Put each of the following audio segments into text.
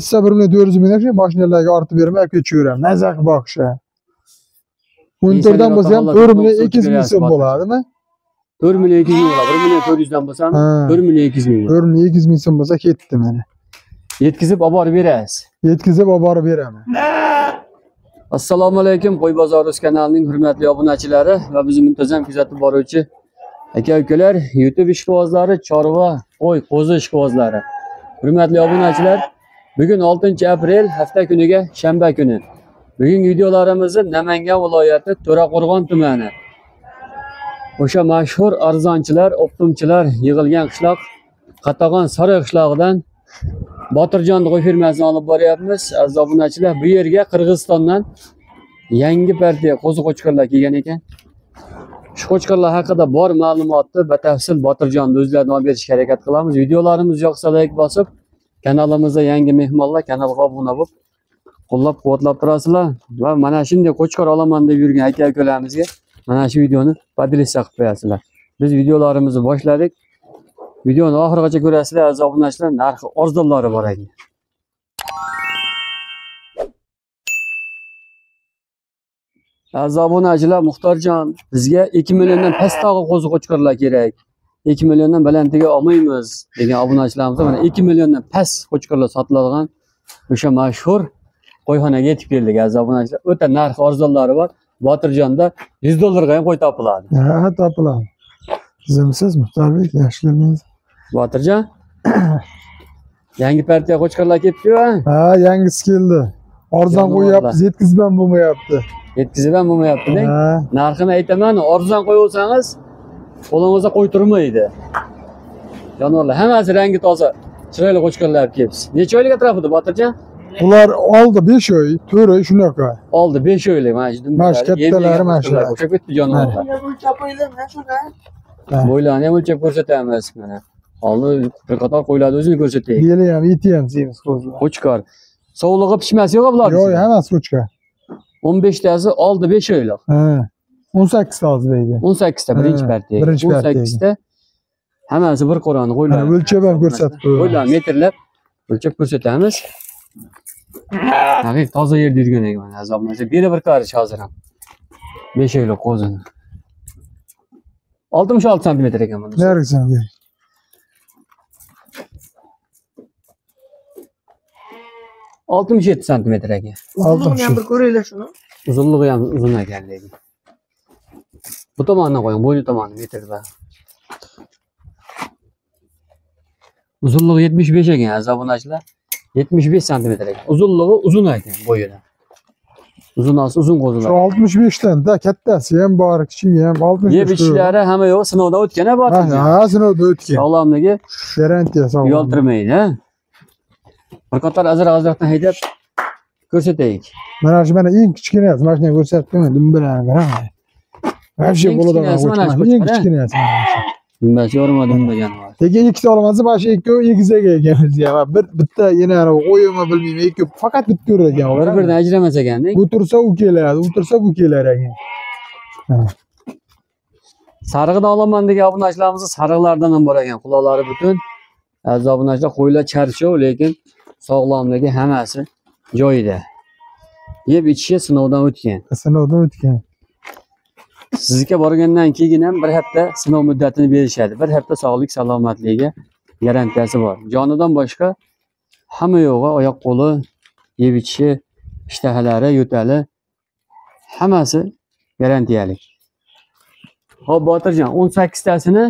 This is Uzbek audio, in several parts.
Issa 1.400 ming mashinalarga ortib bermay ko'chaveramiz. Nazar boqishga. Monitordan bo'lsa ham 4.200 ming so'm bo'ladimi? 4.200 ming bo'ladi. 1.400 dan bo'lsa ham 4.200 ming. 4.200 ming so'm bo'lsa ketdi mana. Yetkizib olib borib berasiz. Yetkizib olib borib beraman. Assalomu alaykum, Qo'y bozori kanalining hurmatli obunachilari va bizni muntazam kuzatib boruvchi aka-ukalar, YouTube ishqibozlari, chorva, qo'y, qo'zi ishqibozlari. Hurmatli obunachilar, bugun 6-aprel hafta kuniga shanba kuni. Bugungi videolarimizni Namangan viloyati To'raqo'rg'on tumani. O'sha mashhur arzonchilar, optimchilar yig'ilgan qishloq Qatag'on Saroy qishlog'idan Botirjon qo'y firmasini olib boryapmiz. Aziz obunachilar, bu yerga Qirg'izistondan yangi partiya qo'zi-qo'chqorlar kelgan ekan. Shu qo'chqorlar haqida bor ma'lumotni batafsil Botirjonning o'zlaridan olib berishga harakat qilamiz. Videolarimiz yoqsa like bosib, kanalimizda yangi mehmonlar kanalga obuna bo'lib, qo'llab-quvvatlab turasizlar va mana shunday qo'chqor olaman deb yurgan aka-ukalarimizga mana shu videoni podelitsiya qilib qo'yasizlar. Biz videolarimizni boshladik. Videoni oxirigacha ko'rasizlar, aziz obunachilar, narxi arzonlari bor ekan. Aziz obunachilar, Muxtorjon, bizga 2 milliondan pastdagi qo'zi-qo'chqorlar kerak. 2 milliondan balandiga olmaymiz degan obunachilarimiz mana 2 milliondan past qo'chqorlar sotiladigan o'sha mashhur qo'yxonaga yetib keldik, aziz obunachilar. O'ta narx arzonlari bor. Botirjonda $100 ga ham qo'y topiladi. Ha, topiladi. Sizmisiz Muxtorbek, yaxshi kelibsiz. Botirjon, yangi partiya qo'chqorlar ketdi-ku. Ha, yangisi keldi. Arzon qo'yapsiz, yetkizib ham bo'lmayapti. Yetkizib ham bo'lmayapti-da. Narxini aytaman, arzon qo'ysangiz qo'lingizda qo'y turmaydi. Jonivorlar hammasi rangi toza, chiroyli qo'chqorlar olib kelibsiz. Necha oylik atrofida Botirjon? Ular oldi 5 oy, 4 oy shunaqa. Oldi 5 oylik mana shu. Mana shu kattalari mana shular. O'sha ketdi jonivorlar. Bo'ylarni ham o'lchab ko'rsatamiz mana. Hozir bir qator qo'ylarni o'zini ko'rsataylik. Yeli ham, eti ham semiz qo'zlar. Qo'chqor. Sovlig'i pishmasi yo'q bular. Yo'q, hammasi qo'chqor. 15 tasi oldi 5 oylik. Ha. 18 ta hozir deydi. 18 ta birinchi partiya. 18 ta. Hammasi bir qo'rani qo'ylar. O'lchab ham ko'rsatib qo'yamiz. Qo'ylar metrlab o'lchab ko'rsatamiz. Haqiqiy toza yerda yurgan ekan mana azoblansa. Beri bir qarich hozir ham. 5 oylik qo'zini. 66 cm ekan buni. Nergizam gel. 67 cm ekan. Uzunluğunu bir ko'raylik shuni. Uzunluğu ham uzun ekan lekin. Bu tomondan qo'ying, bo'yni tomoni metrda. Uzunluğu 75 ekan azobunachilar. 75 cm ekan. Uzunluğu uzun ekan bo'yida. Uzun qo'zilar. Şu 65 dan da kattasi ham bor, kichigi ham 65. Yeb ishlari hamma yo'q, sinovdan o'tgan ha bor. Ha, sinovdan o'tgan. Sog'lomligi Garantiya sog'lom. uyaltirmaydi, ha. Bir qator azroqdan haydab ko'rsataylik. Mana shu eng kichkinasi, mana shuni ko'rsatdim, dim bilan qarang. Vobshe bo'ladigan qo'chqor. Eng kichkinasi. Nimbasi yormadim degan bor. Lekin ikkita olmasa, mana shu ikkovi egizaga ekanmiz ya. Bitta yana o'yimni bilmayman, ikkovi faqat bitta ko'rar ekan. Bir-biridan ajramas ekanda. Bu tursa u keladi, u tursa bu kelar ekan. Sarig'ini olaman degan obunachilarimiz sariqlardan ham bor ekan, quloqlari butun. Aziz obunachilar, qo'ylar charchov, lekin sog'lomligi hammasi joyida. Yeb ichishi sinovdan o'tgan. Sinovdan o'tgan. Sizga borgandan keyin ham bir hafta sinov muddatini berishadi. Bir hafta sog'lik salomatligiga garantiyasi bor. Jonidan boshqa hamma yo'g'i, oyoq qo'li, yeb ichishi, ishtahalari, yo'tali hammasi garantiyali. Xo'p, Botirjon, 18 tasini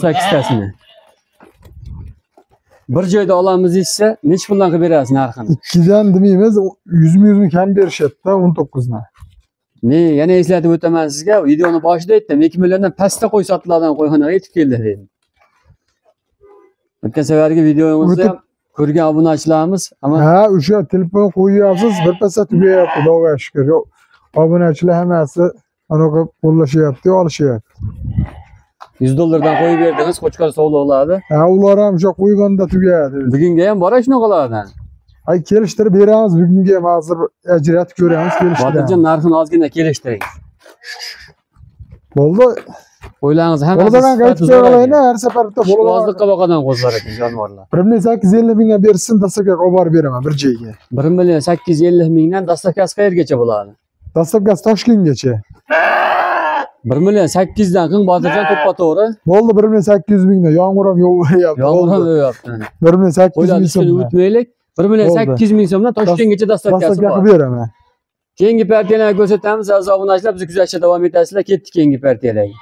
bir joyda olamiz desa, necha puldan qilib berasiz narxini? 2 dan demaymiz, 100 ming kam berishadi-da 19 dan. Ne, yana eslatib o'taman sizga. Videoni boshida aytdim, 2 milliondan pastda qo'y sotiladigan qo'yxonaga yetib keldi dedim. O'tgan safargi videomizda ham ko'rgan obunachilarimiz, ama ha, o'sha telefon qo'yyapsiz, birpasda tugayapti, Xudoga shukr. Obunachilar hammasi anaqa qo'llashyapti, olishyapti. $100 dan qo'yib berdingiz, qo'chqor sog'liqladi. Ha, ular ham o'sha qo'yganda tugadi. Bugunga ham bor shunaqalardan. Ay, kelishtirib beramiz, bugunga ham hozir ajratib ko'ramiz, kelishtiramiz. Botirjon, narxini ozgina kelishtiring. Bo'ldi. Qo'ylarimiz Orada hammasi ben qaytib kelalayna her seferinde bolalar. Ishqibozlikqa boqadan qo'zlar ekan jonivorlar. 1.850 mingga bersin dastlabki olib borib beraman bir joyga. 1.850 mingdan dastlabkasi qayergacha bo'ladi? Dastlabkasi Toshkentgacha. 1.8 dan qing Botirjon to'ppa-to'g'ri. Bo'ldi 1.800 mingdan yomg'ir ham yog'yapti. Yomg'ir ham yog'yapti. 1.800 ming Qo'ylarni so'm. o'tmaylik. 1.8 ming so'mdan Toshkentgacha dastlabkasi Dastlabki bor. beraman. Keyingi partiyalarni ko'rsatamiz. Aziz obunachilar, biz kuzatishda davom etasizlar. Ketdik keyingi partiyalarga.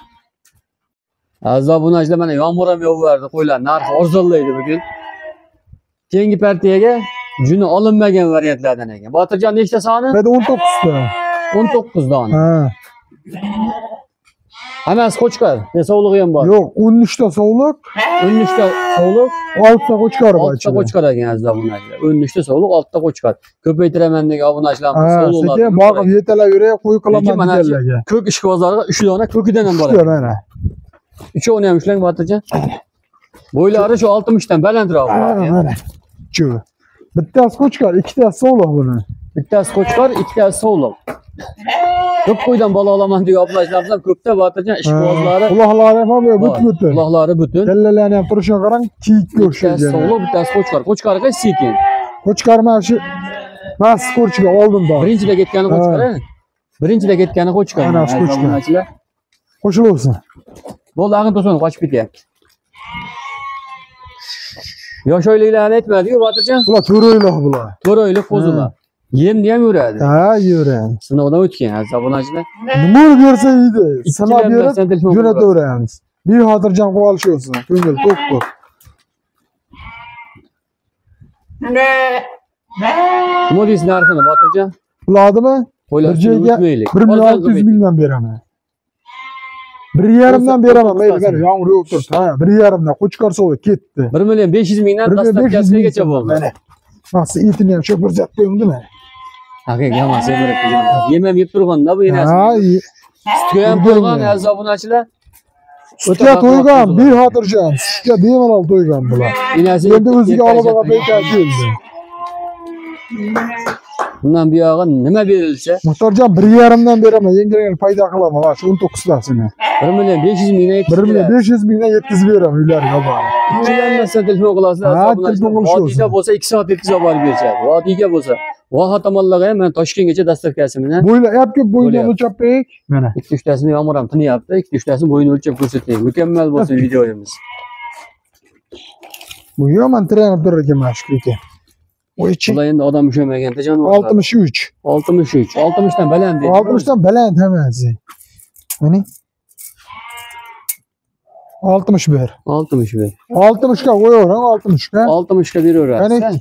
Aziz obunachilar, mana yomg'ir ham yog'yapti. Qo'ylar narxi arzonlaydi bugun. Keyingi partiyaga juni olinmagan variantlardan ekan. Botirjon nechta soni? Ben 19 ta. 19 dona. Ha. Hammasi qo'chqor. Sovlig'i ham bor. Yo'q, 13 ta sovliq, 13 ta sovliq, 6 ta qo'chqor bor 6 ta ichida. qo'chqor ekan aziz obunachilar. 13 ta sovliq, 6 ta qo'chqor. Ko'paytiraman degan obunachilarimiz Ha, sovliqlarni. sekin boqib yetalab yuray, qo'y Lekin qilaman mana shu deganlarga. ko'k ishqibozlarga 3 dona ko'kidan ham bor Shu ekan. mana. Uchovini ham ushlang Botirjon. Bo'ylari shu 60 dan balandroq Ha, bo'ladi. mana. Shu. Bittasi qo'chqor, ikkitasi sovliq buni. Bittasi qo'chqor, ikkitasi sovliq. Ko'p qo'ydan bola olaman degan obunachilarimiz ham ko'pda Botirjon ishqibozlari. Quloqlari ham bor. butun. Quloqlari butun. Kallalarni ham turishini qarang, kiyikka Bittasi o'xshaydi. sovliq, bittasi qo'chqor. Qo'chqorga sekin. Qo'chqor mana shu mas qo'chqor oldinda. Birinchida ketgani qo'chqor. Birinchida ketgani qo'chqor. Ana shu qo'chqor. Obunachilar. Qo'shilsin. Bo'ldi, ag'in to'sini qochib ketyapti. Yosh oyliklarni aytmadi-ku Botirjon. Bular to'roylar bular. 4 oylik qo'zilar. Yemni ham yuradi. Ha, yuradi. Sinovdan o'tgan aziz obunachilar. Nima bersa yeydi. Sanab Ikkidan berib bersan telefon jo'nataveramiz. Bexotirjam qilib olish olsin. Ko'ngil to'q. Nima deysiz narxini Botirjon? Buladimi? Qo'ylar Bir joyga o'tmaylik. 1.600 mingdan beraman. 1.5 dan beraman. Mayli, bari yomg'ir yog'ib turibdi. Ha, 1.5 dan qo'chqor sovib ketdi. 1.500 mingdan 1.500 dastlabkasigacha bo'ldi. Mana. Maqsa etini ham shu ko'rsatib qo'yimdimi? Haqiqiy hammasi yemirib. Yem ham yeb turganda bu enasi. Ha, Sutga ham to'ygan aziz obunachilar. sutga to'ygan, bexotirjam. Sutga bemalol to'ygan bular. Enasi Endi o'ziga olib borib aytib keldi. Bundan buyog'i nima berilsa Muxtorjon 1.5 dan beraman. Yengil foyda qilaman. Mana shu 19 tasini. 1.500 mingdan yetkazib 1.500 mingdan yetkazib beraman uylarga bor. Ikkilanmasdan telefon qilasiz. Ha, telefon qilish Vodiyda bo'lsa 2 soat yetkazib olib berishadi. Vodiyga bo'lsa Voha tomonlarga ham mana Toshkentgacha dastlabkasi bilan Bo'ylar, yapki bo'yni Bo'lyapti. o'lchab qo'ying. Mana. 2-3tasini yomg'ir ham tinyapti. 2-3tasini bo'yini o'lchab ko'rsataylik. Mukammal bo'lsin videoyimiz. Bu yomon trenib turar ekan mana shu ekan. O'ychi Bular endi odam ushlamaygan jonivorlar. 63. 63. 60 dan baland deydi. 60 dan baland hammasi. Mana 61. 61. 60 ga qo'yaverang, 60 ga. 60 ga beraverasiz. Qani?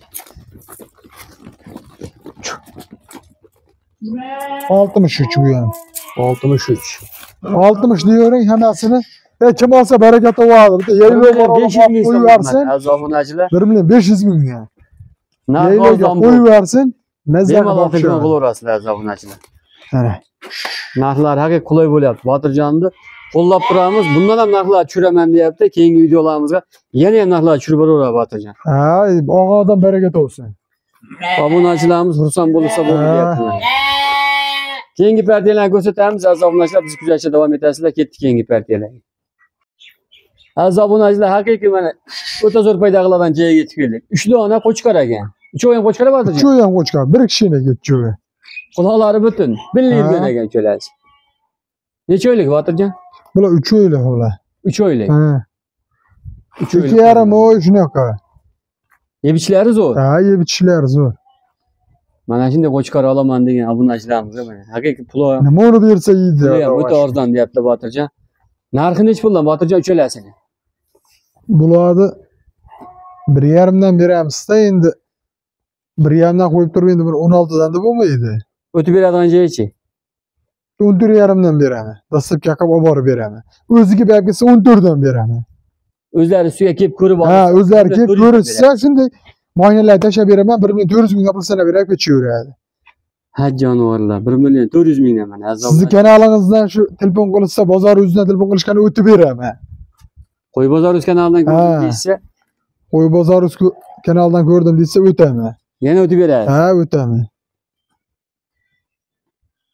63 bu ham. 63. 60 deyavering hammasini. Kim olsa barakat topadi. Bitta yaylab 500 ming qo'yib so'm versin. aziz obunachilar. 1.500 mingga. Narx Yaylaga arzon qo'yib bu. versin. Mazza Bemalol telefon boqishadi. qilaverasizlar aziz obunachilar. Mana. Narxlar haqiqiy qulay bo'lyapti. Botirjonni qo'llab turamiz. Bundan ham narxlar tushiraman deyapti. Keyingi videolarimizga yana ham narxlar tushirib boraveradi Botirjon. Ha, og'adan barakat olsun. Obunachilarimiz xursand bo'lsa bo'ldi deyaptilar. Keyingi partiyalarni ko'rsatamiz. Aziz obunachilar, biz kuzatishda davom etasizlar. Ketdik keyingi partiyalarga. Aziz obunachilar, haqiqiy mana o'ta zo'r paydo qiladigan joyga yetib keldik. 3 dona qo'chqor ekan. Uchovi ham qo'chqor Botirjon. Uchovi ham qo'chqor. Bir kishini ketchovi. Quloqlari butun. Billi yurgan ekan uchalasi. Necha oylik Botirjon? Bular 3 oylik bular. 3 oylik. Ha. 3 oylik. 2,5 oy shunaqa. Yebichlari zo'r. Ha, yeb ichishlar zo'r. Mana shunday qo'chqor olaman degan obunachilarimizga mana haqiqiy pul Nima uni bersa yeydi. ham o'ta arzon deyapti Botirjon. Narxi necha puldan Botirjon uchalasini? Bularni 1.5 dan beramiz-da endi. 1.5 dan qo'yib turib endi bir 16 dan da bo'lmaydi. O'tib beradigan joyichi? 14.5 dan beraman. Dastlabki qilib olib borib beraman. O'ziga berib kelsa 14 dan beraman. O'zlari ustiga kelib ko'rib olsa. Ha, o'zlari kelib ko'rishsa shunday moynalar tashlab beraman. 1.400 ming pul sanab berib ketaveradi. Ha jonivorlar 1.400 mingdan mana aziz Sizni kanalingizdan shu telefon qilsa, bozor yuzidan telefon qilishgani o'tib beraman. Qo'y bozor kanalidan ko'rdim deysa, Qo'y bozor kanaldan ko'rdim desa o'taman. yana o'tib beradi. Ha, o'taman.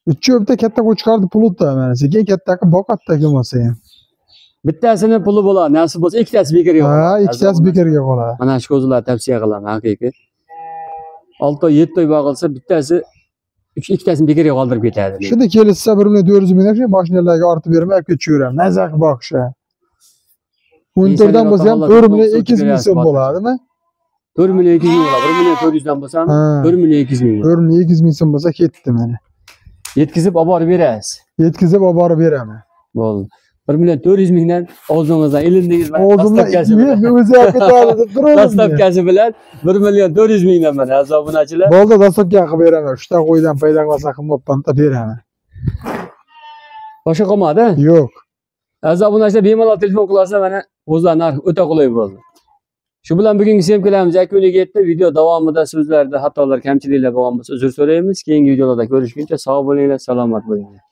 Üçü de katta koçkardı pulu da hemen. Sekin kattaki bokatta kim olsa ya. Bittasini puli bo'ladi, nasib bo'lsa ikkitasi bekorga Ha, qoladi. ikkitasi bekorga qoladi. Mana shu ko'zlar tavsiya qilaman haqiqiy. 6 oy 7 oy boqilsa bittasi ikkitasini bekorga qoldirib ketadi. Shunda kelishsa 1.400 ming shu mashinalarga ortib bermay olib ketaveram. Nazaq boqisha. O'ntordan bo'lsa ham 1.200 ming so'm bo'ladimi? 4 million 200 ming bo'ladi. 1 million 400 dan bo'lsa ham Ha. 4 million 200 ming. 1.200 ming so'm bo'lsa ketdi mana. Yetkizib olib borib berasiz. Yetkazib olib borib beraman. Bo'ldi. 1 million 400 mingdan o'zingizdan ilindingiz bilan Oldimda dastavkasi bilan. o'zi olib ketadi deb turdim. Dastavkasi bilan 1 million 400 mingdan mana aziz obunachilar. Bo'ldi, dastavka qilib beraman. 3 ta qo'ydan foyda qilsa qilmabman da beraman. Boshqa qolmadi. Yo'q. Aziz obunachilar bemalol telefon qilsa mana o'zlar narx o'ta qulay bo'ldi. Shu bilan bugungi sevgilarimiz yakuniga yetdi. Video davomida so'zlarda xatolar, kamchiliklar bo'lgan bo'lsa uzr so'raymiz. Keyingi videolarda ko'rishguncha sog' bo'linglar, salomat bo'linglar.